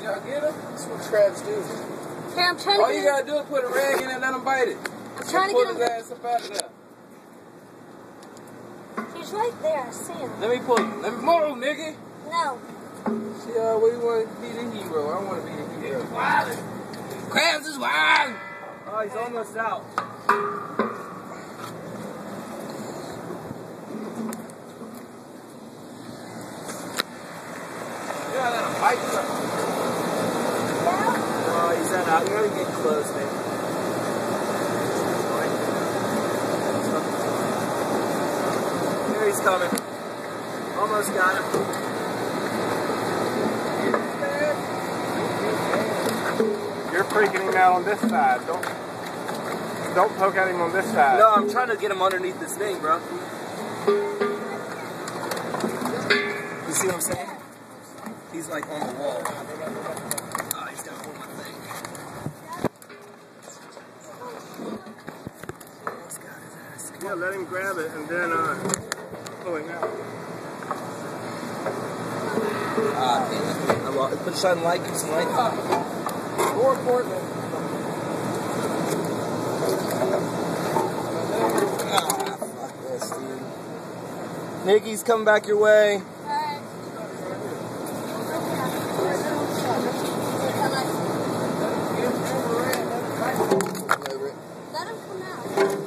y'all get him? That's what crabs do. Here, I'm trying to All you gotta do is put a rag in it and let him bite it. I'm trying to pull get his ass up out of there. He's right there, I see him. Let me pull him. Let me move, nigga. No. See, what do you want to be the hero? I want to be the hero. Wild. Crabs is wild. Oh, he's almost out. Yeah, let him bite you. Oh, he's not out. You gotta get close, man. Here he's coming. Almost got him. You're freaking him out on this side. Don't poke at him on this side. No, I'm trying to get him underneath this thing, bro. You see what I'm saying? He's like on the wall. Oh, he's got hold of my thing. Yeah, let him grab it and then pull him out. Ah, damn it. I'm off. Put some light, give some light. More important. Fuck this, dude. Nikki's coming back your way. Alright. Let him come out.